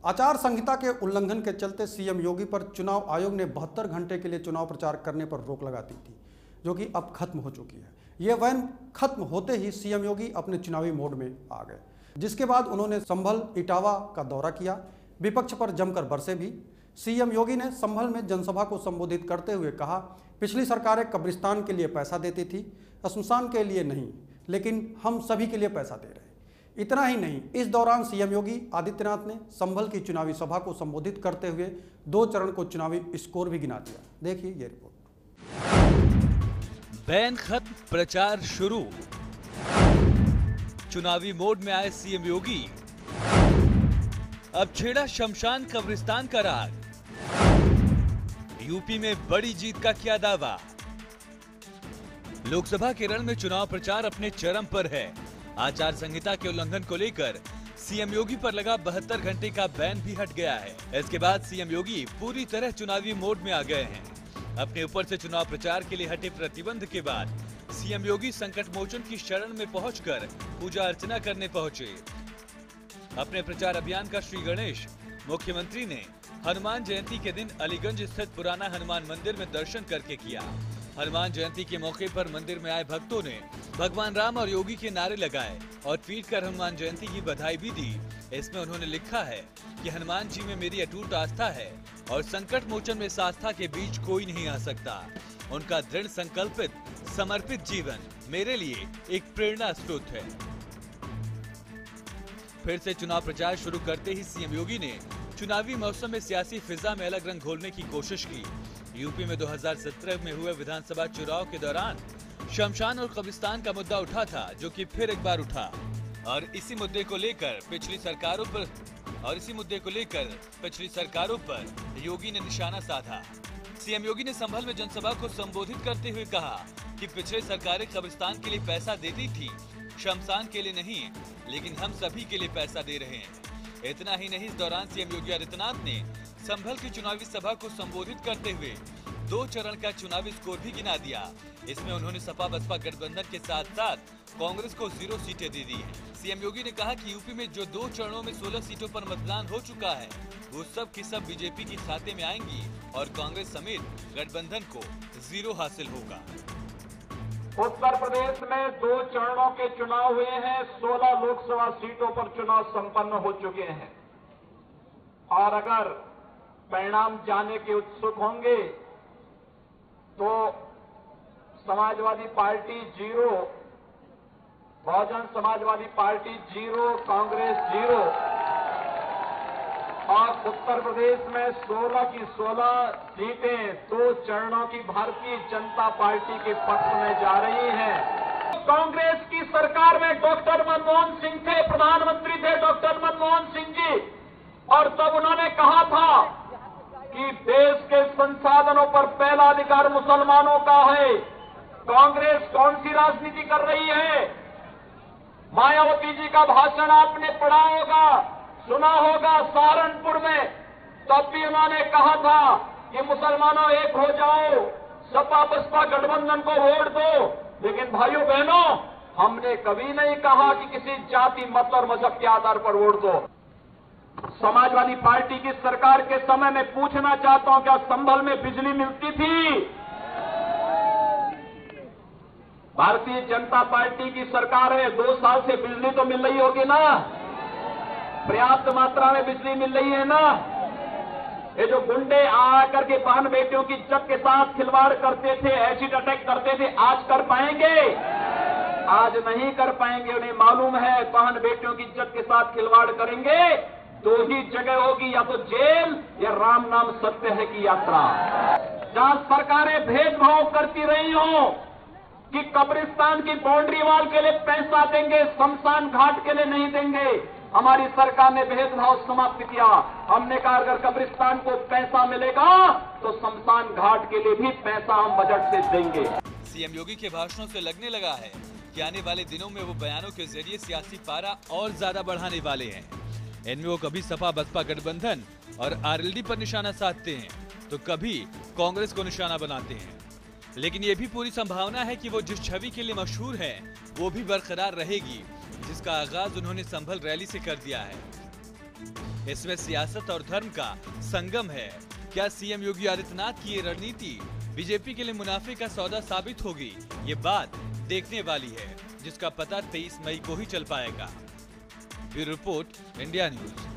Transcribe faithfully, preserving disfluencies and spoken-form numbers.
आचार संहिता के उल्लंघन के चलते सीएम योगी पर चुनाव आयोग ने बहत्तर घंटे के लिए चुनाव प्रचार करने पर रोक लगा दी थी, जो कि अब खत्म हो चुकी है। यह वैन खत्म होते ही सीएम योगी अपने चुनावी मोड में आ गए, जिसके बाद उन्होंने संभल इटावा का दौरा किया। विपक्ष पर जमकर बरसे भी। सीएम योगी ने संभल में जनसभा को संबोधित करते हुए कहा, पिछली सरकारें कब्रिस्तान के लिए पैसा देती थी, श्मशान के लिए नहीं, लेकिन हम सभी के लिए पैसा दे रहे हैं। इतना ही नहीं, इस दौरान सीएम योगी आदित्यनाथ ने संभल की चुनावी सभा को संबोधित करते हुए दो चरण को चुनावी स्कोर भी गिना दिया। देखिए ये रिपोर्ट। बैन खत्म, प्रचार शुरू। चुनावी मोड में आए सीएम योगी। अब छेड़ा शमशान कब्रिस्तान का राग। यूपी में बड़ी जीत का किया दावा। लोकसभा के रण में चुनाव प्रचार अपने चरम पर है। आचार संहिता के उल्लंघन को लेकर सीएम योगी पर लगा बहत्तर घंटे का बैन भी हट गया है। इसके बाद सीएम योगी पूरी तरह चुनावी मोड में आ गए हैं। अपने ऊपर से चुनाव प्रचार के लिए हटे प्रतिबंध के बाद सीएम योगी संकट मोचन की शरण में पहुंचकर पूजा अर्चना करने पहुंचे। अपने प्रचार अभियान का श्री गणेश मुख्यमंत्री ने हनुमान जयंती के दिन अलीगंज स्थित पुराना हनुमान मंदिर में दर्शन करके किया। हनुमान जयंती के मौके पर मंदिर में आए भक्तों ने भगवान राम और योगी के नारे लगाए और ट्वीट कर हनुमान जयंती की बधाई भी दी। इसमें उन्होंने लिखा है कि हनुमान जी में मेरी अटूट आस्था है और संकट मोचन में इस आस्था के बीच कोई नहीं आ सकता। उनका दृढ़ संकल्पित समर्पित जीवन मेरे लिए एक प्रेरणा स्रोत है। फिर से चुनाव प्रचार शुरू करते ही सीएम योगी ने चुनावी मौसम में सियासी फिजा में अलग रंग घोलने की कोशिश की। यूपी में दो हज़ार सत्रह में हुए विधानसभा चुनाव के दौरान शमशान और कब्रिस्तान का मुद्दा उठा था, जो कि फिर एक बार उठा और इसी मुद्दे को लेकर पिछली सरकारों पर और इसी मुद्दे को लेकर पिछली सरकारों पर योगी ने निशाना साधा। सीएम योगी ने संभल में जनसभा को संबोधित करते हुए कहा कि पिछले सरकारें कब्रिस्तान के लिए पैसा देती थी, शमशान के लिए नहीं, लेकिन हम सभी के लिए पैसा दे रहे हैं। इतना ही नहीं, इस दौरान सीएम योगी आदित्यनाथ ने संभल की चुनावी सभा को संबोधित करते हुए दो चरण का चुनावी स्कोर भी गिना दिया। इसमें उन्होंने सपा बसपा गठबंधन के साथ साथ कांग्रेस को जीरो सीटें दे दी हैं। सीएम योगी ने कहा कि यूपी में जो दो चरणों में सोलह सीटों पर मतदान हो चुका है, वो सब की सब बीजेपी के खाते में आएंगी और कांग्रेस समेत गठबंधन को जीरो हासिल होगा। उत्तर प्रदेश में दो चरणों के चुनाव हुए हैं, सोलह लोकसभा सीटों पर चुनाव संपन्न हो चुके हैं और अगर परिणाम जानने के उत्सुक होंगे तो Samajwadi party zero, Bahujan Samajwadi party zero, Congress zero और उत्तर प्रदेश में सोलह की सोलह सीटें दो चरणों की भारतीय जनता पार्टी के पक्ष में जा रही हैं। कांग्रेस की सरकार में डॉक्टर मनमोहन सिंह थे, प्रधानमंत्री थे डॉक्टर मनमोहन सिंह जी, और तब उन्होंने कहा था कि देश के संसाधनों पर पहला अधिकार मुसलमानों का है। कांग्रेस कौन सी राजनीति कर रही है? मायावती जी का भाषण आपने पढ़ा होगा, सुना होगा सहारनपुर में। तब भी उन्होंने कहा था कि मुसलमानों एक हो जाओ, सपा बसपा गठबंधन को वोट दो। लेकिन भाइयों बहनों, हमने कभी नहीं कहा कि किसी जाति मत और मजहब के आधार पर वोट दो। समाजवादी पार्टी की सरकार के समय में पूछना चाहता हूं, क्या संभल में बिजली मिलती थी? भारतीय जनता पार्टी की सरकार है, दो साल से बिजली तो मिल रही होगी ना, पर्याप्त मात्रा में बिजली मिल रही है ना। ये जो गुंडे आकर के बहन बेटियों की इज्जत के साथ खिलवाड़ करते थे, एसिड अटैक करते थे, आज कर पाएंगे? आज नहीं कर पाएंगे। उन्हें मालूम है बहन बेटियों की इज्जत के साथ खिलवाड़ करेंगे दो ही जगह होगी, या तो जेल या राम नाम सत्य है की यात्रा। जहां सरकारें भेदभाव करती रही हो कि कब्रिस्तान की बाउंड्री वॉल के लिए पैसा देंगे, शमशान घाट के लिए नहीं देंगे, हमारी सरकार ने भेदभाव समाप्त किया। हमने कहा अगर कब्रिस्तान को पैसा मिलेगा तो शमशान घाट के लिए भी पैसा हम बजट से देंगे। सीएम योगी के भाषणों से लगने लगा है कि आने वाले दिनों में वो बयानों के जरिए सियासी पारा और ज्यादा बढ़ाने वाले हैं। इनमें वो कभी सपा बसपा गठबंधन और आरएलडी पर निशाना साधते हैं तो कभी कांग्रेस को निशाना बनाते हैं। लेकिन ये भी पूरी संभावना है कि वो जिस छवि के लिए मशहूर है वो भी बरकरार रहेगी, जिसका आगाज उन्होंने संभल रैली से कर दिया है। इसमें सियासत और धर्म का संगम है। क्या सीएम योगी आदित्यनाथ की ये रणनीति बीजेपी के लिए मुनाफे का सौदा साबित होगी? ये बात देखने वाली है, जिसका पता तेईस मई को ही चल पाएगा। Bureau report, India news.